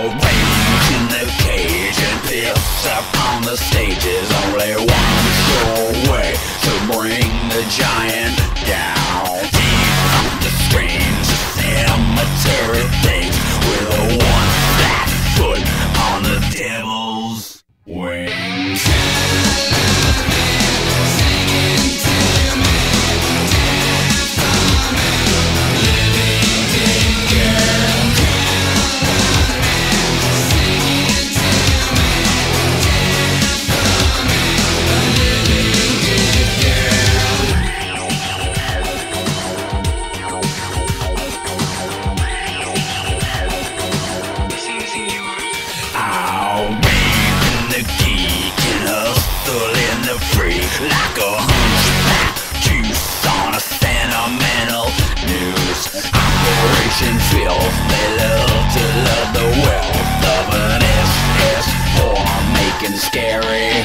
rage in the cage and piss up on the stages. Only one sure way to bring the giant down. Deep on the screens, cemetery things with a one flat foot on the devil's wings. Like a hunchback juice on a sentimental news Operation Filth. They love to love the wealth of an SS for making scary